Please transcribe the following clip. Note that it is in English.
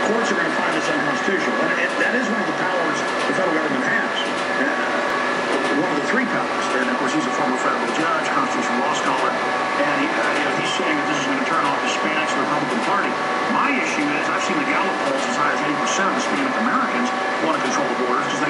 courts are going to find this unconstitutional. And that is one of the powers the federal government has. One of the three powers. And, of course, he's a former federal judge, constitutional law scholar. And he's saying that this is going to turn off Hispanics to the Republican Party. My issue is I've seen the Gallup polls as high as 80% of Hispanic Americans want to control the borders because they